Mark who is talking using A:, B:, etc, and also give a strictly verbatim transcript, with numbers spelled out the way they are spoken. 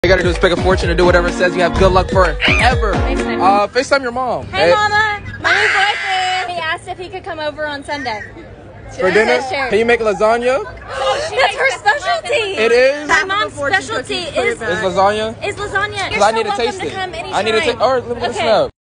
A: You gotta do is pick a fortune and do whatever it says. You have good luck forever. FaceTime. Uh, FaceTime your mom.
B: Hey, hey. Mama. My new boyfriend. He asked if he could come over on Sunday.
A: For dinner? Can you make lasagna?
B: That's her specialty.
A: It is?
B: My mom's specialty is,
A: is lasagna?
B: Is lasagna.
A: Because I need to taste it. I need to taste. All right, let me get a snap.